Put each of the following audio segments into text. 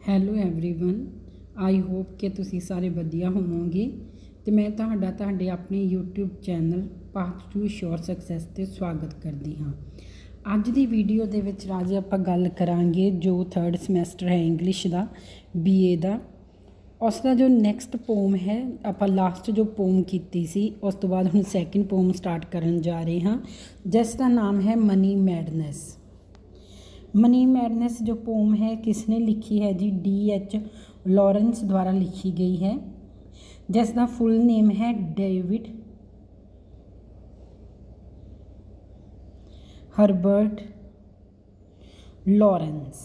Hello everyone I hope कि तुसी सारे वधिया होवोगे तो मैं ਤੁਹਾਡੇ ਆਪਣੇ YouTube channel path to sure success ਤੇ ਸਵਾਗਤ ਕਰਦੀ ਹਾਂ। ਅੱਜ ਦੀ ਵੀਡੀਓ ਦੇ ਵਿੱਚ ਰਾਜੇ ਆਪਾਂ ਗੱਲ ਕਰਾਂਗੇ ਜੋ 3rd ਸਮੈਸਟਰ ਹੈ ਇੰਗਲਿਸ਼ ਦਾ BA ਦਾ ਉਸ ਦਾ ਜੋ ਨੈਕਸਟ ਪੋਮ ਹੈ ਆਪਾਂ ਲਾਸਟ ਜੋ ਪੋਮ ਕੀਤੀ ਸੀ ਉਸ ਤੋਂ ਬਾਅਦ ਹੁਣ ਸੈਕਿੰਡ ਪੋਮ ਸਟਾਰਟ ਕਰਨ ਜਾ ਰਹੇ ਹਾਂ ਜਿਸ ਦਾ ਨਾਮ है मनी मैडनेस। मनी मैडनेस जो पोम है किसने लिखी है जी D.H. लॉरेंस द्वारा लिखी गई है जिसका फुल नेम है डेविड हर्बर्ट लॉरेंस।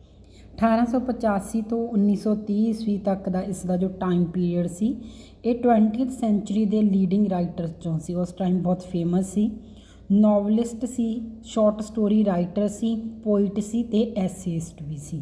1885 तो 1930 ईस्वी तक का इसका जो टाइम पीरियड सी ये 20th सेंचुरी के लीडिंग राइटर्स चों सी। उस टाइम बहुत फेमस सी, नॉवलिस्ट सी, शॉर्ट स्टोरी राइटर सी, पोइट सी ते एसेइस्ट भी सी।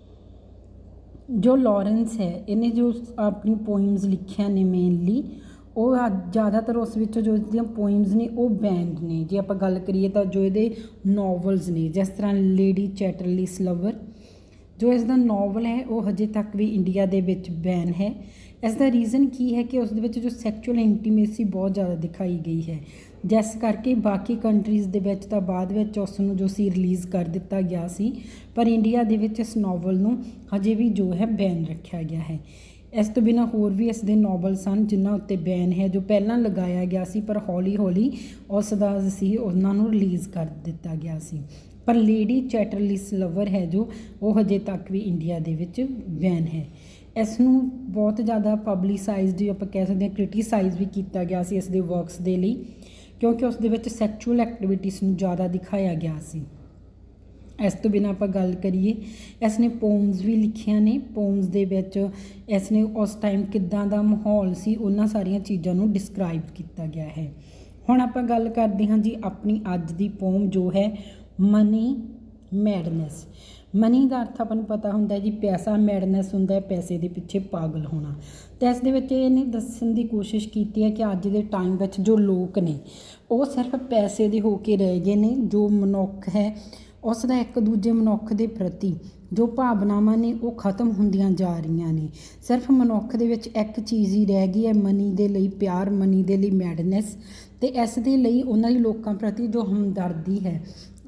जो लॉरेंस है इन्हें जो अपनी पोइम्स लिखिया ने मेनली वो ज़्यादातर उस विच जो इसदियां पोइम्स ने वो बैंड ने। जे आपां गल करिए तो जो ये नॉवल्स ने जिस तरह लेडी चैटरलिस लवर जो इसका नॉवल है वो हजे तक भी इंडिया दे विच बैन है। इसका रीज़न की है कि उस जो सैक्चुअल इंटीमेसी बहुत ज़्यादा दिखाई गई है जिस करके बाकी कंट्रीज़ दे विच तां बाद विच उसनूं जो सी रिलीज़ कर दिता गया सी पर इंडिया दे विच इस नॉवल नूं हजे भी जो है बैन रखा गया है। इस तो बिना होर भी इसके नॉवल सन जिन्हां उत्ते बैन है जो पहलां लगाया गया सी पर हौली हौली उसदा सी उन्हां नूं रिलीज़ कर दिता गया सी। पर लेडी चैटरलिस लवर है जो वो हजे तक भी इंडिया दे विच बैन है। इसनूं बहुत ज़्यादा पबलिसाइज जो आप कह सकते हैं क्रिटिसाइज भी किया गया सी इसके वर्क्स दे लई क्योंकि उस दे विच सैक्चुअल एक्टिविटीज़ नूं ज़्यादा दिखाया गया सी। इस तो बिना आप गल करिए इसने पोम्स भी लिखिया ने। पोम्स दे विच इसने उस टाइम किद्दां दा माहौल सी उन्हां सारियां चीज़ां नूं डिस्क्राइब किया गया है। हुण आपां गल करदे हां जी अपनी अज दी पोम जो है मनी मैडनेस। मनी का अर्थ अपन पता होंदा जी पैसा, मैडनेस होंदा पैसे के पिछे पागल होना। तो इस दे विच इहने दस्सण की कोशिश की है कि अज के टाइम में जो लोग ने वो सिर्फ पैसे दे होके रह गए ने। जो मनुख है उसका एक दूजे मनुख के प्रति जो भावनावां ने वो खत्म होंदियां जा रही ने। सिर्फ मनुख दे विच एक चीज़ ही रह गई है मनी दे लई प्यार, मनी दे लई मैडनेस। तो इस दे लई उन्हां दी लोकां प्रति जो हमदर्दी है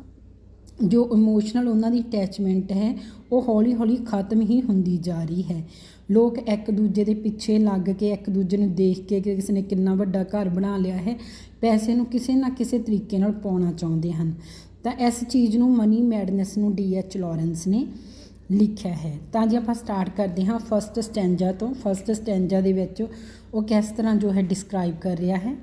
जो इमोशनल उन्होंने अटैचमेंट है वो हौली हौली खत्म ही होंदी जा रही है। लोग एक दूजे के पिछे लग के एक दूजे को देख के कि किसी ने कितना वड्डा घर बना लिया है पैसे नूं किसी ना किसी तरीके नाल पाउणा चाहुंदे हन। तो इस चीज़ नूं मनी मैडनेस नूं D.H. लॉरेंस ने लिखिया है। तो जी आप स्टार्ट करते हाँ फस्ट स्टैंजा तो। फस्ट स्टैंजा दे विच वो किस तरह जो है डिस्क्राइब कर रहा है।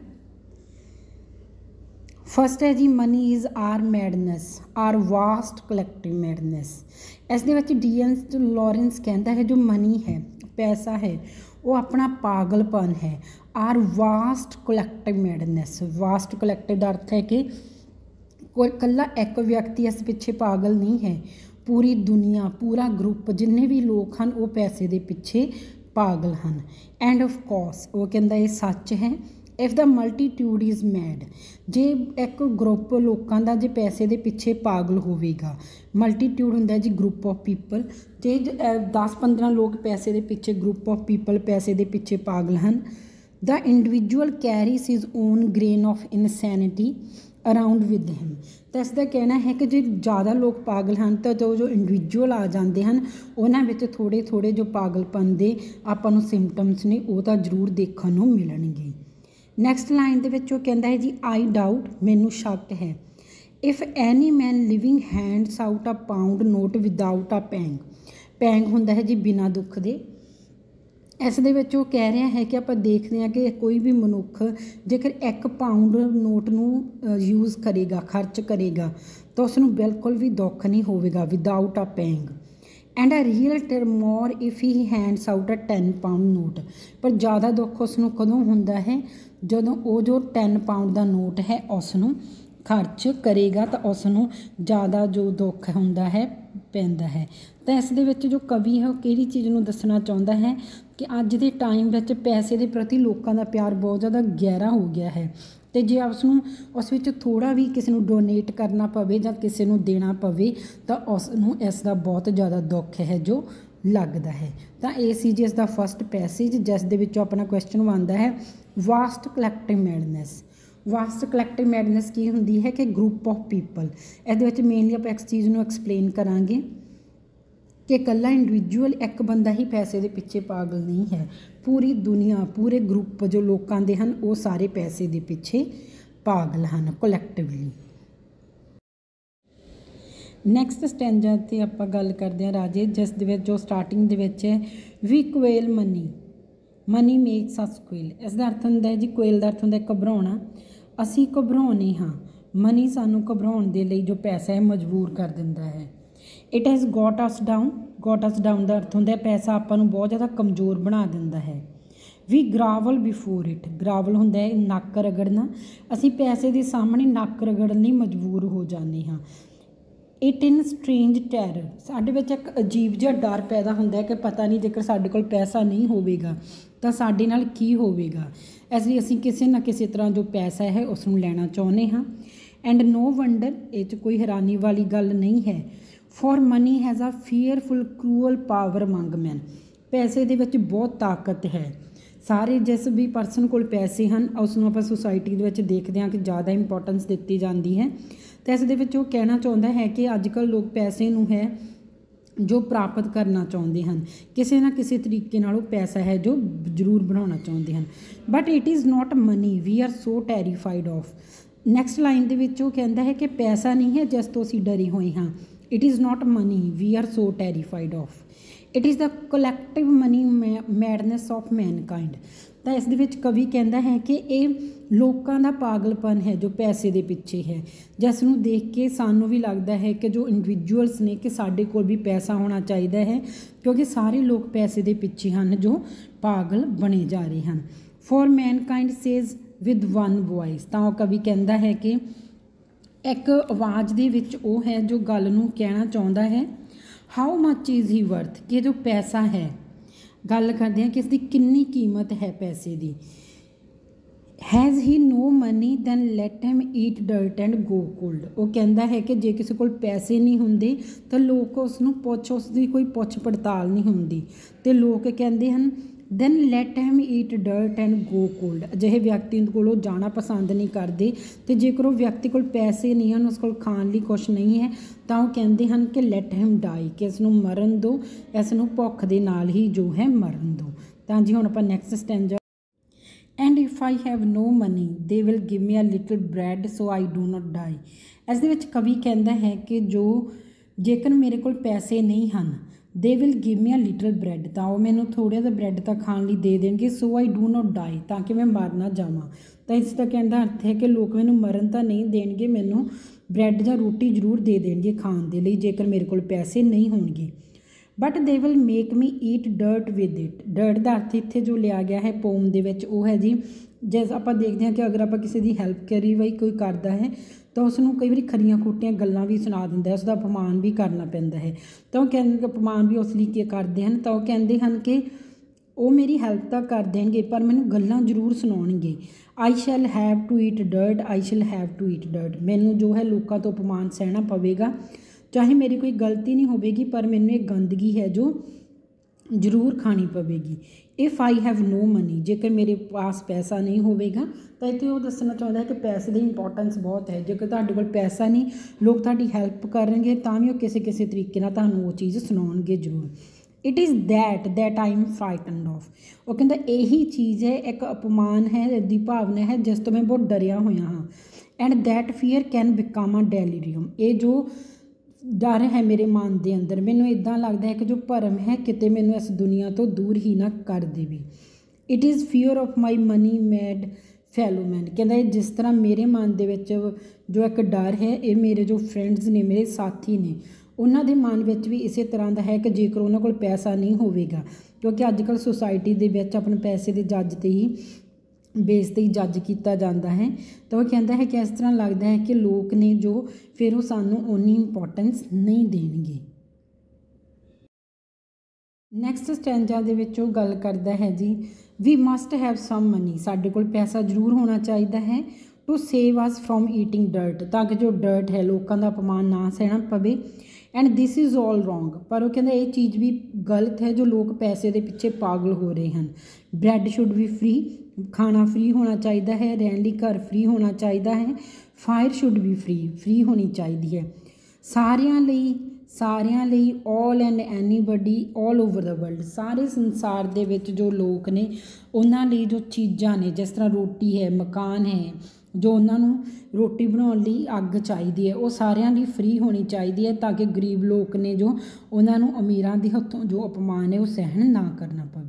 फस्ट है जी money is our madness, our vast collective madness. इस दे विच D.H. लॉरेंस कहता है जो मनी है पैसा है वो अपना पागलपन है। Our vast collective madness. Vast collective का अर्थ है कि कोई कल्ला एक व्यक्ति इस पिछे पागल नहीं है, पूरी दुनिया पूरा ग्रुप जिन्ने भी लोग हैं वो पैसे के पिछे पागल हैं। एंड ऑफ कोर्स वो कहता ये सच है if the multitude is mad. जे एक ग्रुप लोगों का जे पैसे के पिछे पागल होवेगा, मल्टीट्यूड होंदा जी ग्रुप ऑफ पीपल। जे 10-15 लोग पैसे के पिछे ग्रुप ऑफ पीपल पैसे के पिछे पागल हैं। The individual carries his own grain of insanity around with him. तो इसका कहना है कि जो ज़्यादा लोग पागल हैं तो जो इंडिविजुअल आ जाते हैं उन्होंने थोड़े थोड़े जो पागलपन के आपां सिम्पटम्स ने वो तो जरूर देखने को मिलणगे। नैक्सट लाइन के कहता है जी आई डाउट मैनू शक है if any man living hands out a pound note without a pang. Pang होंदा है जी बिना दुख दे। इस दे विच वो कह रहा है कि आप देखते हैं कि कोई भी मनुख जेकर 1 पाउंड नोट नूं यूज़ करेगा खर्च करेगा तो उसनूं बिल्कुल भी दुख नहीं होवेगा without a pang. And a real tremor if he hands out a 10 pound note. पर ज़्यादा दुख उसनूं कदों हुंदा है जदों वो जो 10 पाउंड का नोट है उसनूं खर्च करेगा तो उसनूं ज़्यादा जो दुख हुंदा है पैंदा है। तो इस दे विच जो कवि है वो किहड़ी चीज़ नूं दसना चाहुंदा है कि अज दे टाइम विच पैसे के प्रति लोगों का प्यार बहुत ज़्यादा गहरा हो गया है। तो जे उसनूं उस विच थोड़ा भी किसी नूं डोनेट करना पवे जां किसी नूं देना पवे तो उसनूं इसका बहुत ज़्यादा दुख है जो लगता है। तो ये सी जी इसका फस्ट पैसेज जिस दे विचों अपना क्वेश्चन बनता है vast collective madness. Vast collective madness की होंदी है कि ग्रुप ऑफ पीपल। इहदे मेनली आप इस चीज़ को एक्सप्लेन करांगे कि कल्ला इंडिविजुअल एक बंदा ही पैसे के पिछे पागल नहीं है, पूरी दुनिया पूरे ग्रुप जो लोगों के हैं वो सारे पैसे के पिछे पागल हैं कलैक्टिवली। नैक्सट स्टैंजा ते आपां गल करते हैं राजे जिस जो स्टार्टिंग दे है we quail money, money makes us quail. इसका अर्थ होंदा है जी क्वेल का अर्थ होंदा है घबराउणा, असी घबराउने हाँ, मनी सानू घबराउण दे लई जो पैसा है मजबूर कर दिंदा है। It has got us down, got us down का अर्थ होंदा है पैसा आपां नूं बहुत ज़्यादा कमज़ोर बना दिंदा है। We grovel before it, grovel होंदा है नक्क रगड़ना, असी पैसे के सामने नक्क रगड़न लई मजबूर हो जाते हाँ। इट इन स्ट्रेंज टैरर, साडे विच एक अजीब जिहा डर पैदा होंदा है कि पता नहीं जेकर साडे कोल पैसा नहीं होवेगा तो साडे नाल की होवेगा, इसलिए असी किसी ना किसी तरह जो पैसा है उसनूं लैना चाहुंदे हाँ। एंड नो वंडर, ये कोई हैरानी वाली गल नहीं है, for money has a fearful cruel power among man, पैसे दे विच बहुत ताकत है। सारे जिस भी परसन कोल पैसे हैं उसनूं आपां सोसाइटी दे विच देखदे हां कि ज़्यादा इंपोर्टेंस दित्ती जाती है। तो इस दे विच वो कहना चाहुंदा है कि अजकल लोग पैसे नूं है जो प्राप्त करना चाहते हैं, किसी ना किसी तरीके नाल पैसा है जो जरूर बनाना चाहते हैं। But it is not money we are so terrified of. Next line दे विच वो कहता है कि पैसा नहीं है जिस तो असीं डरे हुए हाँ। It is not money we are so terrified of, it is the collective money madness of mankind. तो इस दे विच कवि कहता है कि ये लोगों का पागलपन है जो पैसे के पिछे है, जिसनूं देख के सानू भी लगता है कि जो इंडिविजुअल्स ने कि साडे कोल भी पैसा होना चाहिए है, क्योंकि सारे लोग पैसे के पिछे हैं जो पागल बने जा रहे हैं। For mankind says with one voice, तो कवि कहता है कि एक आवाज़ दे विच वो है जो गल नूं कहना चाहता है। How much is he worth, कि जो पैसा है गल करते हैं कि इसकी कितनी कीमत है पैसे की। Has he no money then let him eat dirt and go cold, वो कहता है कि जे किसी को पैसे नहीं होंगे तो लोग उसनूं पुछ उसकी कोई पुछ पड़ताल नहीं होंगी, तो लोग कहते हैं then let him eat dirt and go cold. अजिहे व्यक्ति को जाना पसंद नहीं करते, तो जेकर वो व्यक्ति को पैसे नहीं हैं उस को खाण लई कुछ नहीं है तो वो कहते हैं कि लैट हिम डाई, कि इसनूं मरन दो, इसनूं भुख दे नाल ही जो है मरन दो। तो जी हुण आपां next stanza and if I have no money they will give me a little bread so I do not die. इस दे विच कवि कहता है कि जो जेकर मेरे को पैसे नहीं हैं they will give me a little bread, तो वो मैनूं थोड़ा जिहा ब्रैड तो खाण लई दे देणगे, so I do not die, ताकि मैं मर ना जावां। तो इसका कहने का अर्थ है कि लोग मैनूं मरन तो नहीं देणगे, मैनूं ब्रैड जां रोटी जरूर दे देणगे खाण दे लई जेकर मेरे को पैसे नहीं होणगे। But they will make me eat dirt with it, dirt का अर्थ इत्थे जो लिया गया है पोम दे विच वो है जी, जिस आप देखते हैं कि अगर आप किसी की हैल्प करी बई कोई करता है तो उसनूं कई बार खरियां खोटियां गल्लां भी सुना दिंदा है, उसका अपमान भी करना पैंदा है। तो वो कहते अपमान भी उस लिए करते हैं, तो वो कहते हैं कि वो मेरी हैल्प तो कर देंगे पर मैनूं गल्लां जरूर सुनाउणगे। I shall have to eat dirt, I shall have to eat dirt, मैनूं जो है लोगों तो अपमान सहना पवेगा, चाहे मेरी कोई गलती नहीं होगी पर मैनूं एक गंदगी है जो जरूर खानी पवेगी। If I have no money, जेकर मेरे पास पैसा नहीं होगा तो इत्थे वो दसना चाहता है कि पैसे की इंपोर्टेंस बहुत है। जेकर तुहाडे कोल पैसा नहीं लोग तुहाडी हैल्प करनगे तां भी वो किसी किसी तरीके नाल तुहानूं वो चीज़ सुनाउणगे जरूर। It is that I am frightened of, वो कहता यही चीज़ है, एक अपमान है दी भावना है जिस तो मैं बहुत डरिया होया हाँ। And that fear can become a delirium, ये जो डर है मेरे मन के अंदर, मैनूं इदां लगता है कि जो भरम है किते मैनूं इस दुनिया तो दूर ही ना कर देवे। It is fear of my money mad fellow man, कहता जिस तरह मेरे मन के विच जो एक डर है ये मेरे जो फ्रेंड्स ने मेरे साथी ने उन्होंने मन में भी इस तरह का है कि जेकर उन्होंने कोल पैसा नहीं होगा, क्योंकि अजकल सोसाइटी के विच अपने पैसे के जज ते ही बेस ते ही जज किया जाता है। तो वह कहता है कि इस तरह लगता है कि लोग ने जो फिर वो सानू उन्नी इंपोर्टेंस नहीं देंगे। नैक्सट स्टैंजा दे विच वो गल करता है जी we must have some money, साडे कोल पैसा जरूर होना चाहिए है to save us from eating dirt, ताकि जो डर्ट है लोगों का अपमान ना सहना पवे। And this is all wrong, पर वो कहता ये चीज़ भी गलत है जो लोग पैसे के पिछे पागल हो रहे हैं। ब्रैड शुड बी फ्री, खाना फ्री होना चाहिए है, रहने लिए घर फ्री होना चाहिए है, फायर शुड बी फ्री होनी चाहिए है, सारिਆਂ ਲਈ all and anybody all over the world, सारे संसार दे विच जो लोग ने उन्हां लई जो चीज़ां ने जिस तरह रोटी है, मकान है, जो उन्होंने रोटी बनाने लई अग चाहिए है, वो सारिਆਂ ਲਈ फ्री होनी चाहिए है ताकि गरीब लोग ने जो उन्होंने अमीरां दे हत्थों जो अपमान है वो सहन ना करना पवे।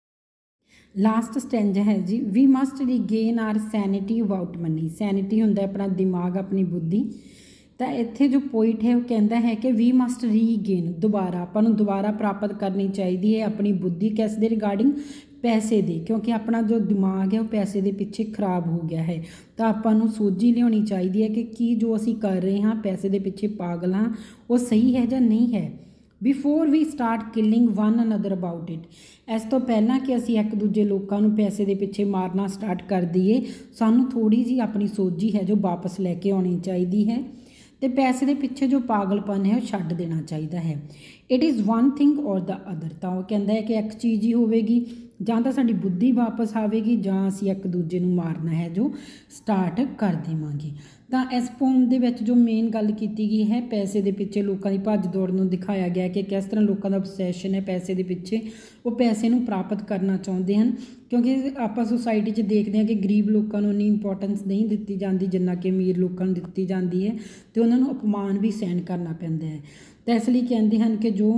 लास्ट स्टैंजा है जी, we must regain our sanity about money. Sanity हुंदा अपना दिमाग, अपनी बुद्धि। तो इत्थे जो पोइट है वो कहता है कि वी मस्ट रीगेन, दोबारा आपां नूं दोबारा प्राप्त करनी चाहिए है अपनी बुद्धि, किस दे रिगार्डिंग, पैसे दे, क्योंकि अपना जो दिमाग है वो पैसे के पिछे खराब हो गया है। तो आपां सोझी लियानी चाहिए है कि जो असी कर रहे हाँ पैसे के पिछे पागल हाँ वो सही है या नहीं है। Before we start killing one another about it, इस तो पहला कि असी एक दूजे लोगों को पैसे के पिछे मारना स्टार्ट कर दईए, सानू थोड़ी जी अपनी सोझी है जो वापस लैके आनी चाहिए है, तो पैसे के पिछे जो पागलपन है वो छड्ड देना चाहिए है। It is one thing or the other, तो वह कहता है कि एक चीज़ ही होगी, जां तो साडी बुद्धि वापस आएगी जां असीं एक दूजे नूं मारना है जो स्टार्ट कर देवांगे। तो इस पोम दे विच जो मेन गल की गई है पैसे के पिछे लोगों की भज दौड़ नूं दिखाया गया कि किस तरह लोगों का obsession है पैसे के पिछे, वो पैसे नूं प्राप्त करना चाहते हैं, क्योंकि आप सोसाइटी च देखते हैं कि गरीब लोगों को उन्नी इंपोर्टेंस नहीं दी जाती जिन्ना कि अमीर लोगों को दी जाती है, तो उन्होंने अपमान भी सहन करना पैंदा है। तो इसलिए कहते हैं कि जो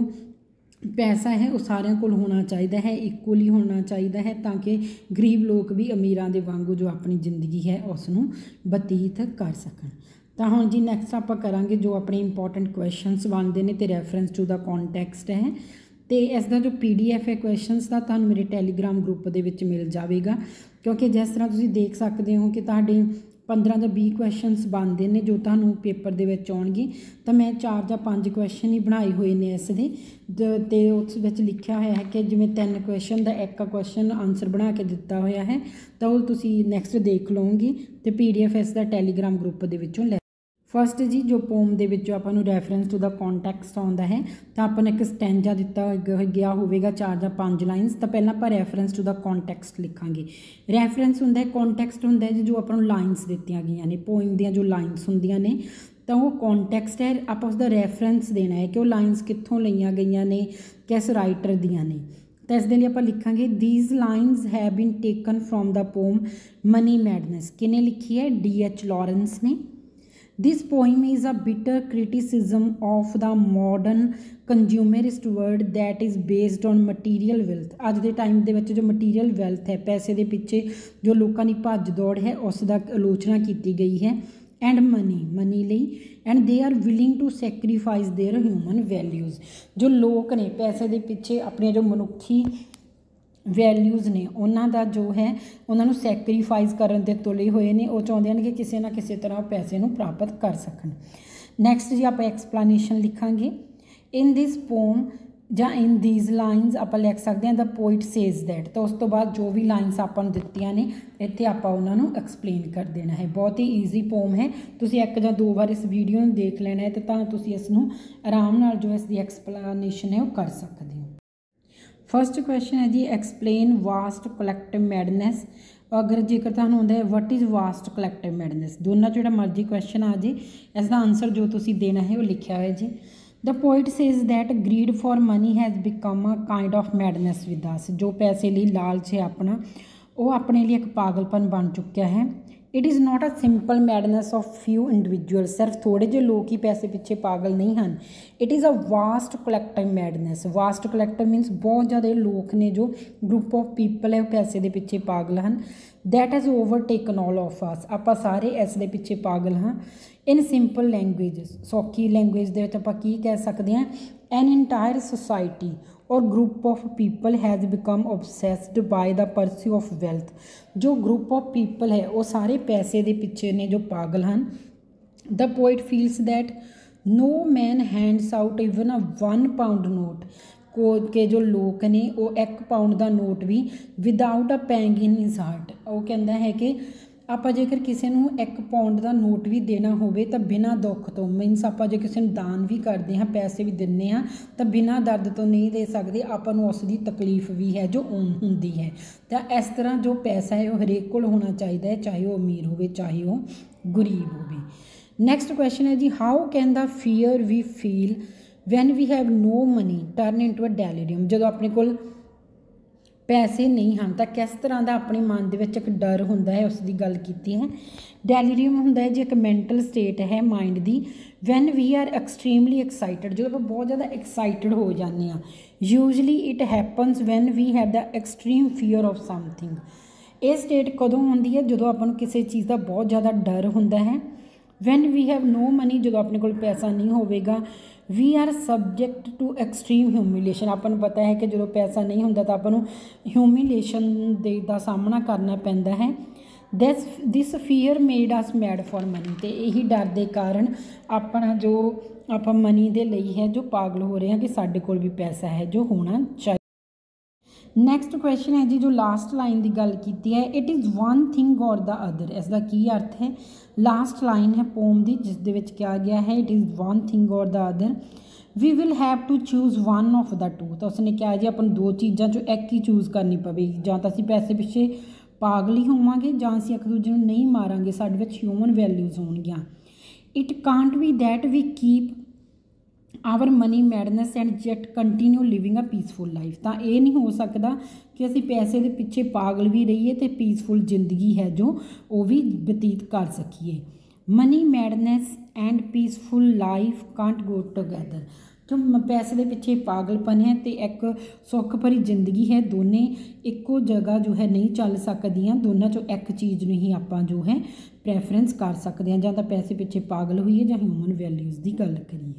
पैसा है वो सारे को होना चाहिए है, इक्वली होना चाहिए है, ताकि गरीब लोग भी अमीरां दे वांगू जो अपनी जिंदगी है उसनूं बतीत कर सकन। तो हुण जी नैक्सट आप करांगे जो अपने इंपोर्टेंट क्वेश्चनस बनते हैं तो रैफरेंस टू द कॉन्टैक्सट है, तो इसका जो PDF है क्वेश्चनस का तुहानूं मेरे टैलीग्राम ग्रुप दे विच मिल जाएगा, क्योंकि जिस तरह तुसीं देख सकते हो कि तुहाडे 15 ਜਾਂ 20 क्वेश्चनस बनते हैं जो तुहानूं पेपर दे विच आउणगे, तो मैं 4 ਜਾਂ 5 क्वेश्चन ही बनाए हुए ने इस दे, ते उस विच लिखिया होया है कि जिवें 3 क्वेश्चन का एक क्वेश्चन आंसर बना के दिता होया है, तो वो तुसीं नैक्सट देख लओगे, तो PDF इसका टैलीग्राम ग्रुप दे विचों लै। फस्ट जी जो पोम दे विचों आपां नूं रैफरेंस टू द कॉन्टैक्सट आउंदा है, तो आपां नूं एक स्टैंजा दिता गया होवेगा 4 ਜਾਂ 5 लाइनस, तो पहलां आपां रैफरेंस टू द कॉन्टैक्सट लिखांगे। रैफरेंस हुंदा है, कॉन्टैक्सट हुंदा है जो आपां नूं लाइनस दित्तियां गईयां ने, पोइम दीयां जो लाइनस हुंदियां ने, तो वो कॉन्टैक्सट है, आपां उसदा रैफरेंस देना है कि वो लाइनस कित्थों लईआं गईयां ने, किस राइटर दियां ने। तो इस लिए आप लिखांगे these lines have been taken from the poem money madness, किने लिखी है, D.H. लॉरेंस ने। This poem is a bitter criticism of the modern consumerist world that is based on material wealth। अज के टाइम के जो मटीरियल वैल्थ है, पैसे के पिछे जो लोगों की भज दौड़ है उसका आलोचना की गई है, एंड मनी लई, and they are willing to sacrifice their human values. जो लोग ने पैसे के पिछे अपने जो मनुखी वैल्यूज़ ने उन्हों जो है उन्होंने सैक्रीफाइस करन ते तुले हुए ने, वो चाहते हैं कि किसी ना किसी तरह पैसे नूं प्राप्त कर सकन। नैक्सट जी आप एक्सप्लेनेशन लिखांगे, इन दिस पोम ਜਾਂ इन दीज लाइनस आप लिख सकते हैं द पोइट सेज दैट, तो उस तो बाद जो भी लाइनस आपां नूं दित्तियां ने इत्थे आपां उन्हां नूं एक्सप्लेन कर देना है। बहुत ही ईजी पोम है, तुसीं एक जां 2 बार इस वीडियो नूं देख लेना है, तो तां तुसीं इसनूं आराम नाल जो इसकी एक्सप्लेनेशन है वो कर सकते हो। फस्ट क्वेश्चन है जी, एक्सप्लेन वास्ट कलैक्टिव मैडनेस। अगर जेकर तुहानूं आउंदा है what is vast collective madness, दोनों जो मर्जी क्वेश्चन आ जाए, इसका आंसर जो तुसीं देना है वो लिखा है जी। The poet says that greed for money has become a kind of madness with us, जो पैसे लिए लालच है अपना वो अपने लिए एक पागलपन बन चुका है। It is not a simple madness of few individual, सिर्फ थोड़े जो लोग ही पैसे पिछे पागल नहीं हैं। It is a vast collective madness, vast collective means बहुत ज़्यादा लोग ने जो ग्रुप ऑफ पीपल है पैसे के पिछे पागल हैं। That has overtaken all of us, आप सारे इस दे पिछे पागल हाँ। इन सिंपल लैंगुएज, सौखी लैंगुएज दे विच आपां की कह सकते हैं, an entire society or group of people has become obsessed by the pursuit of wealth. जो ग्रुप ऑफ पीपल है वो सारे पैसे के पिछे ने जो पागल हैं। The poet feels that no man hands out even a £1 note, को के जो लोग ने वो £1 का नोट भी without a pang in his heart, वो कहता है कि ਆਪਾਂ ਜੇਕਰ ਕਿਸੇ ਨੂੰ 1 ਪਾਉਂਡ ਦਾ ਨੋਟ ਵੀ ਦੇਣਾ ਹੋਵੇ ਤਾਂ ਬਿਨਾਂ ਦੁੱਖ ਤੋਂ, ਮੀਨਸ ਆਪਾਂ ਜੇ ਕਿਸੇ ਨੂੰ ਦਾਨ ਵੀ ਕਰਦੇ ਹਾਂ, ਪੈਸੇ ਵੀ ਦਿੰਦੇ ਹਾਂ ਤਾਂ ਬਿਨਾਂ ਦਰਦ ਤੋਂ ਨਹੀਂ ਦੇ ਸਕਦੇ, ਆਪਾਂ ਨੂੰ ਉਸ ਦੀ ਤਕਲੀਫ ਵੀ ਹੈ ਜੋ ਹੁੰਦੀ ਹੈ। ਤਾਂ ਇਸ ਤਰ੍ਹਾਂ ਜੋ ਪੈਸਾ ਹੈ ਉਹ ਹਰੇਕ ਕੋਲ ਹੋਣਾ ਚਾਹੀਦਾ ਹੈ, ਚਾਹੇ ਉਹ ਅਮੀਰ ਹੋਵੇ ਚਾਹੇ ਉਹ ਗਰੀਬ ਹੋਵੇ। ਨੈਕਸਟ ਕੁਐਸਚਨ ਹੈ ਜੀ, how can the fear we feel when we have no money turn into a delirium. ਜਦੋਂ ਆਪਣੇ ਕੋਲ ਪੈਸੇ ਨਹੀਂ ਹਨ ਤਾਂ ਕਿਸ ਤਰ੍ਹਾਂ ਦਾ ਆਪਣੇ ਮਨ ਦੇ ਵਿੱਚ ਇੱਕ ਡਰ ਹੁੰਦਾ ਹੈ, ਉਸ ਦੀ ਗੱਲ ਕੀਤੀ ਹੈ। ਡੈਲੀਰੀਅਮ ਹੁੰਦਾ ਹੈ ਜੀ ਇੱਕ ਮੈਂਟਲ ਸਟੇਟ ਹੈ ਮਾਈਂਡ ਦੀ, when we are extremely excited, ਜਦੋਂ ਆਪਾਂ ਬਹੁਤ ਜ਼ਿਆਦਾ ਐਕਸਾਈਟਡ ਹੋ ਜਾਂਦੇ ਹਾਂ। Usually it happens when we have the extreme fear of something. ਇਹ ਸਟੇਟ ਕਦੋਂ ਹੁੰਦੀ ਹੈ? ਜਦੋਂ ਆਪਾਂ ਨੂੰ ਕਿਸੇ ਚੀਜ਼ ਦਾ ਬਹੁਤ ਜ਼ਿਆਦਾ ਡਰ ਹੁੰਦਾ ਹੈ। When we have no money, ਜਦੋਂ ਆਪਣੇ ਕੋਲ ਪੈਸਾ ਨਹੀਂ ਹੋਵੇਗਾ। We are subject to extreme humiliation, ਆਪਾਂ ਨੂੰ ਪਤਾ ਹੈ ਕਿ ਜਦੋਂ ਪੈਸਾ ਨਹੀਂ ਹੁੰਦਾ ਤਾਂ ਆਪਾਂ ਨੂੰ ਹਿਊਮੀਲੇਸ਼ਨ ਦਾ ਸਾਹਮਣਾ ਕਰਨਾ ਪੈਂਦਾ ਹੈ। This fear made us mad for money, ਅਤੇ ਇਹੀ ਡਰ ਦੇ ਕਾਰਨ ਆਪਣਾ ਜੋ ਆਪਾਂ ਮਨੀ ਦੇ ਲਈ ਹੈ ਜੋ ਪਾਗਲ ਹੋ ਰਹੇ ਹਾਂ ਕਿ ਸਾਡੇ ਕੋਲ ਵੀ ਪੈਸਾ ਹੈ ਜੋ ਹੋਣਾ ਚਾਹੀਦਾ। ਨੈਕਸਟ ਕੁਐਸਚਨ ਹੈ ਜੀ, ਜੋ ਲਾਸਟ ਲਾਈਨ ਦੀ ਗੱਲ ਕੀਤੀ ਹੈ, it is one thing or the other. ਇਸ ਦਾ ਕੀ ਅਰਥ ਹੈ? ਲਾਸਟ ਲਾਈਨ ਹੈ ਪੋਮ ਦੀ, ਜਿਸ ਦੇ ਵਿੱਚ ਕਿਹਾ ਗਿਆ ਹੈ it is one thing or the other, we will have to choose one of the two. ਤਾਂ ਉਸਨੇ ਕਿਹਾ ਜੀ ਆਪਾਂ ਨੂੰ ਦੋ ਚੀਜ਼ਾਂ 'ਚੋਂ ਇੱਕ ਹੀ ਚੂਜ਼ ਕਰਨੀ ਪਵੇਗੀ, ਜਾਂ ਤਾਂ ਅਸੀਂ ਪੈਸੇ ਪਿੱਛੇ ਪਾਗਲ ਹੀ ਹੋਵਾਂਗੇ ਜਾਂ ਅਸੀਂ ਇੱਕ ਦੂਜੇ ਨੂੰ ਨਹੀਂ ਮਾਰਾਂਗੇ, ਸਾਡੇ ਵਿੱਚ ਹਿਊਮਨ ਵੈਲਿਊਜ਼ ਹੋਣਗੀਆਂ। It can't be that we keep our money madness and yet continue living a peaceful life. ਤਾਂ ਇਹ ਨਹੀਂ ਹੋ ਸਕਦਾ ਕਿ ਅਸੀਂ ਪੈਸੇ ਦੇ ਪਿੱਛੇ ਪਾਗਲ ਵੀ ਰਹੀਏ ਅਤੇ ਪੀਸਫੁਲ ਜ਼ਿੰਦਗੀ ਹੈ ਜੋ ਉਹ ਵੀ ਬਤੀਤ ਕਰ ਸਕੀਏ। Money madness and peaceful life can't go together. ਜੋ ਪੈਸੇ ਦੇ ਪਿੱਛੇ ਪਾਗਲਪਨ ਹੈ ਅਤੇ ਇੱਕ ਸੁੱਖ ਭਰੀ ਜ਼ਿੰਦਗੀ ਹੈ, ਦੋਨੇ ਇੱਕੋ ਜਗ੍ਹਾ ਜੋ ਹੈ ਨਹੀਂ ਚੱਲ ਸਕਦੀਆਂ। ਦੋਨਾਂ 'ਚੋਂ ਇੱਕ ਚੀਜ਼ ਨੂੰ ਹੀ ਆਪਾਂ ਜੋ ਹੈ ਪ੍ਰੈਫਰੈਂਸ ਕਰ ਸਕਦੇ ਹਾਂ, ਜਾਂ ਤਾਂ ਪੈਸੇ ਪਿੱਛੇ ਪਾਗਲ ਹੋਈਏ ਜਾਂ ਹਿਊਮਨ ਵੈਲਿਊਜ਼ ਦੀ ਗੱਲ ਕਰੀਏ।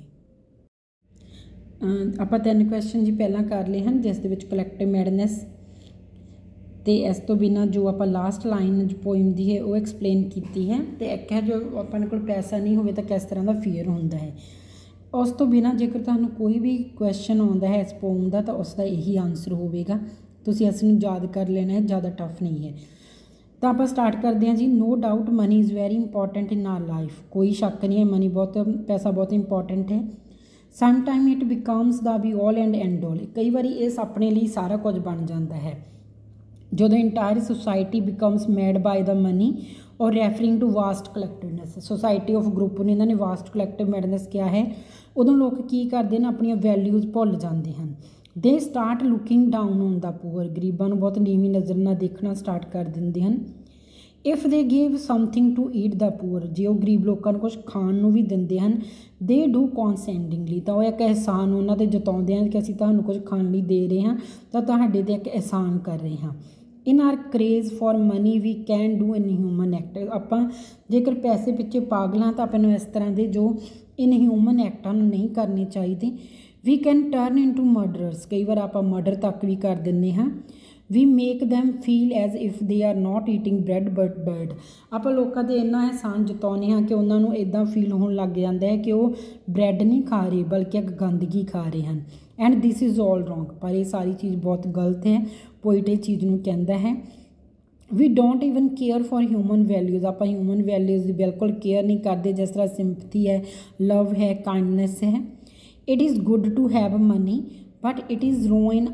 ਆਪਾਂ 3 ਕੁਐਸਚਨ ਜੀ ਪਹਿਲਾਂ ਕਰ ਲਏ ਹਨ, ਜਿਸ ਦੇ ਵਿੱਚ ਕਲੈਕਟਿਵ ਮੈਡਨੈਸ ਅਤੇ ਇਸ ਤੋਂ ਬਿਨਾਂ ਜੋ ਆਪਾਂ ਲਾਸਟ ਲਾਈਨ ਪੋਇਮ ਦੀ ਹੈ ਉਹ ਐਕਸਪਲੇਨ ਕੀਤੀ ਹੈ, ਅਤੇ ਇੱਕ ਹੈ ਜੋ ਆਪਣੇ ਕੋਲ ਪੈਸਾ ਨਹੀਂ ਹੋਵੇ ਤਾਂ ਕਿਸ ਤਰ੍ਹਾਂ ਦਾ ਫੀਅਰ ਹੁੰਦਾ ਹੈ। ਉਸ ਤੋਂ ਬਿਨਾਂ ਜੇਕਰ ਤੁਹਾਨੂੰ ਕੋਈ ਵੀ ਕੁਐਸਚਨ ਆਉਂਦਾ ਹੈ ਇਸ ਪੋਮ ਦਾ ਤਾਂ ਉਸ ਦਾ ਇਹੀ ਆਨਸਰ ਹੋਵੇਗਾ, ਤੁਸੀਂ ਇਸ ਨੂੰ ਯਾਦ ਕਰ ਲੈਣਾ ਹੈ, ਜ਼ਿਆਦਾ ਟਫ ਨਹੀਂ ਹੈ। ਤਾਂ ਆਪਾਂ ਸਟਾਰਟ ਕਰਦੇ ਹਾਂ ਜੀ। No doubt money is very important in our life. ਕੋਈ ਸ਼ੱਕ ਨਹੀਂ ਹੈ ਮਨੀ ਪੈਸਾ ਬਹੁਤ ਇੰਪੋਰਟੈਂਟ ਹੈ। Some time it becomes the be all and end all. ਕਈ ਵਾਰੀ ਇਸ ਆਪਣੇ ਲਈ ਸਾਰਾ ਕੁਝ ਬਣ ਜਾਂਦਾ ਹੈ। ਜਦੋਂ entire society becomes mad by the money or referring to vast collectiveness. Society of group ਨੂੰ ਇਹਨਾਂ ਨੇ ਵਾਸਟ ਕਲੈਕਟਿਵ ਮੈਡਨੈਸ ਕਿਹਾ ਹੈ। ਉਦੋਂ ਲੋਕ ਕੀ ਕਰਦੇ ਨੇ, ਆਪਣੀਆਂ ਵੈਲਿਊਜ਼ ਭੁੱਲ ਜਾਂਦੇ ਹਨ। They start looking down on the poor. ਗਰੀਬਾਂ ਨੂੰ ਬਹੁਤ ਨੀਵੀਂ ਨਜ਼ਰ ਨਾਲ ਦੇਖਣਾ ਸਟਾਰਟ ਕਰ ਦਿੰਦੇ ਹਨ। If they give something to eat the poor. ਜੇ ਉਹ ਗਰੀਬ ਲੋਕਾਂ ਨੂੰ ਕੁਛ ਖਾਣ ਨੂੰ ਵੀ ਦਿੰਦੇ ਹਨ, ਦੇ ਡੂ ਕੌਨਸੈਂਡਿੰਗਲੀ, ਤਾਂ ਉਹ ਇੱਕ ਅਹਿਸਾਨ ਉਹਨਾਂ 'ਤੇ ਜਤਾਉਂਦੇ ਹਨ ਕਿ ਅਸੀਂ ਤੁਹਾਨੂੰ ਕੁਝ ਖਾਣ ਲਈ ਦੇ ਰਹੇ ਹਾਂ ਤਾਂ ਤੁਹਾਡੇ 'ਤੇ ਇੱਕ ਅਹਿਸਾਨ ਕਰ ਰਹੇ ਹਾਂ। In our craze for money we can do inhuman act. ਆਪਾਂ ਜੇਕਰ ਪੈਸੇ ਪਿੱਛੇ ਪਾਗਲ ਹਾਂ ਤਾਂ ਆਪਾਂ ਨੂੰ ਇਸ ਤਰ੍ਹਾਂ ਦੇ ਜੋ ਇਨ ਹਿਊਮਨ ਐਕਟਾਂ ਨੂੰ ਨਹੀਂ ਕਰਨੇ ਚਾਹੀਦੇ। We can turn into murderers. ਕਈ ਵਾਰ ਆਪਾਂ ਮਰਡਰ ਤੱਕ ਵੀ ਕਰ ਦਿੰਦੇ ਹਾਂ। We make them feel as if they are not eating bread but bird. ਆਪਾਂ ਲੋਕਾਂ 'ਤੇ ਇੰਨਾ ਅਹਿਸਾਨ ਜਤਾਉਂਦੇ ਹਾਂ ਕਿ ਉਹਨਾਂ ਨੂੰ ਇੱਦਾਂ ਫੀਲ ਹੋਣ ਲੱਗ ਜਾਂਦਾ ਹੈ ਕਿ ਉਹ ਬ੍ਰੈਡ ਨਹੀਂ ਖਾ ਰਹੇ ਬਲਕਿ ਇੱਕ ਗੰਦਗੀ ਖਾ ਰਹੇ ਹਨ। And this is all wrong. ਪਰ ਇਹ ਸਾਰੀ ਚੀਜ਼ ਬਹੁਤ ਗਲਤ ਹੈ। ਪੋਇਟ ਇਹ ਚੀਜ਼ ਨੂੰ ਕਹਿੰਦਾ ਹੈ। We don't even care for human values. ਆਪਾਂ ਹਿਊਮਨ ਵੈਲਿਊਜ਼ ਦੀ ਬਿਲਕੁਲ ਕੇਅਰ ਨਹੀਂ ਕਰਦੇ, ਜਿਸ ਤਰ੍ਹਾਂ ਸਿੰਪਥੀ ਹੈ, ਲਵ ਹੈ, ਕਾਈਂਡਨੈਸ ਹੈ। It is good to have money but it is ਰੂਇਨ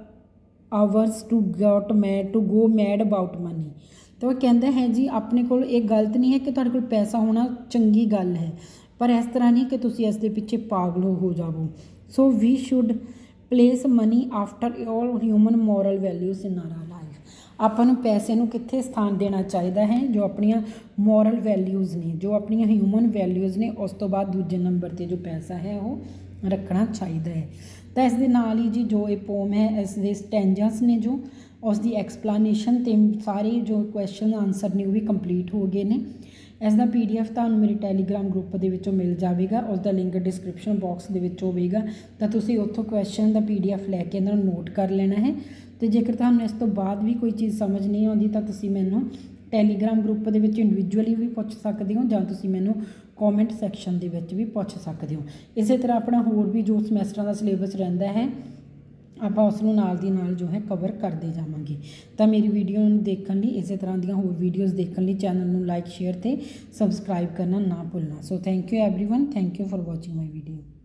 hours to go mad about money. ਤਾਂ ਉਹ ਕਹਿੰਦਾ ਹੈ ਜੀ ਆਪਣੇ ਕੋਲ ਇਹ ਗਲਤ ਨਹੀਂ ਹੈ ਕਿ ਤੁਹਾਡੇ ਕੋਲ ਪੈਸਾ ਹੋਣਾ ਚੰਗੀ ਗੱਲ ਹੈ, ਪਰ ਇਸ ਤਰ੍ਹਾਂ ਨਹੀਂ ਕਿ ਤੁਸੀਂ ਇਸ ਦੇ ਪਿੱਛੇ ਪਾਗਲ ਹੋ ਜਾਵੋ। So we should place money after all human moral values in our life. ਆਪਾਂ ਨੂੰ ਪੈਸੇ ਨੂੰ ਕਿੱਥੇ ਸਥਾਨ ਦੇਣਾ ਚਾਹੀਦਾ ਹੈ? ਜੋ ਆਪਣੀਆਂ ਮੋਰਲ ਵੈਲਿਊਜ਼ ਨੇ, ਜੋ ਆਪਣੀਆਂ ਹਿਊਮਨ ਵੈਲਿਊਜ਼ ਨੇ, ਉਸ ਤੋਂ ਬਾਅਦ ਦੂਜੇ ਨੰਬਰ 'ਤੇ ਜੋ ਪੈਸਾ ਹੈ ਉਹ ਰੱਖਣਾ ਚਾਹੀਦਾ ਹੈ। ਤਾਂ ਇਸ ਦੇ ਨਾਲ ਹੀ ਜੀ ਜੋ ਇਹ ਪੋਮ ਹੈ ਇਸ ਦੇ ਸਟੈਂਜਾਸ ਨੇ ਜੋ ਉਸ ਦੀ ਐਕਸਪਲਾਨੇਸ਼ਨ ਅਤੇ ਸਾਰੇ ਜੋ ਕੁਐਸਚਨ ਆਨਸਰ ਨੇ ਉਹ ਵੀ ਕੰਪਲੀਟ ਹੋ ਗਏ ਨੇ। ਇਸ ਦਾ PDF ਤੁਹਾਨੂੰ ਮੇਰੇ ਟੈਲੀਗ੍ਰਾਮ ਗਰੁੱਪ ਦੇ ਵਿੱਚੋਂ ਮਿਲ ਜਾਵੇਗਾ। ਉਸ ਦਾ ਲਿੰਕ ਡਿਸਕ੍ਰਿਪਸ਼ਨ ਬਾਕਸ ਦੇ ਵਿੱਚ ਹੋਵੇਗਾ, ਤਾਂ ਤੁਸੀਂ ਉੱਥੋਂ ਕੁਐਸਚਨ ਦਾ PDF ਲੈ ਕੇ ਇਹਨਾਂ ਨੂੰ ਨੋਟ ਕਰ ਲੈਣਾ ਹੈ। ਅਤੇ ਜੇਕਰ ਤੁਹਾਨੂੰ ਇਸ ਤੋਂ ਬਾਅਦ ਵੀ ਕੋਈ ਚੀਜ਼ ਸਮਝ ਨਹੀਂ ਆਉਂਦੀ ਤਾਂ ਤੁਸੀਂ ਮੈਨੂੰ ਟੈਲੀਗ੍ਰਾਮ ਗਰੁੱਪ ਦੇ ਵਿੱਚ ਇੰਡੀਵਿਜੂਅਲੀ ਵੀ ਪੁੱਛ ਸਕਦੇ ਹੋ, ਜਾਂ ਤੁਸੀਂ ਮੈਨੂੰ ਕੌਮੈਂਟ ਸੈਕਸ਼ਨ ਦੇ ਵਿੱਚ ਵੀ ਪੁੱਛ ਸਕਦੇ ਹੋ। ਇਸੇ ਤਰ੍ਹਾਂ ਆਪਣਾ ਹੋਰ ਵੀ ਜੋ ਸਮੈਸਟਰਾਂ ਦਾ ਸਿਲੇਬਸ ਰਹਿੰਦਾ ਹੈ ਆਪਾਂ ਉਸ ਨੂੰ ਨਾਲ ਦੀ ਨਾਲ ਜੋ ਹੈ ਕਵਰ ਕਰਦੇ ਜਾਵਾਂਗੇ। ਤਾਂ ਮੇਰੀ ਵੀਡੀਓ ਨੂੰ ਦੇਖਣ ਲਈ, ਇਸੇ ਤਰ੍ਹਾਂ ਦੀਆਂ ਹੋਰ ਵੀਡੀਓਜ਼ ਦੇਖਣ ਲਈ ਚੈਨਲ ਨੂੰ ਲਾਈਕ, ਸ਼ੇਅਰ ਅਤੇ ਸਬਸਕ੍ਰਾਈਬ ਕਰਨਾ ਨਾ ਭੁੱਲਣਾ। So thank you everyone, thank you for watching my video.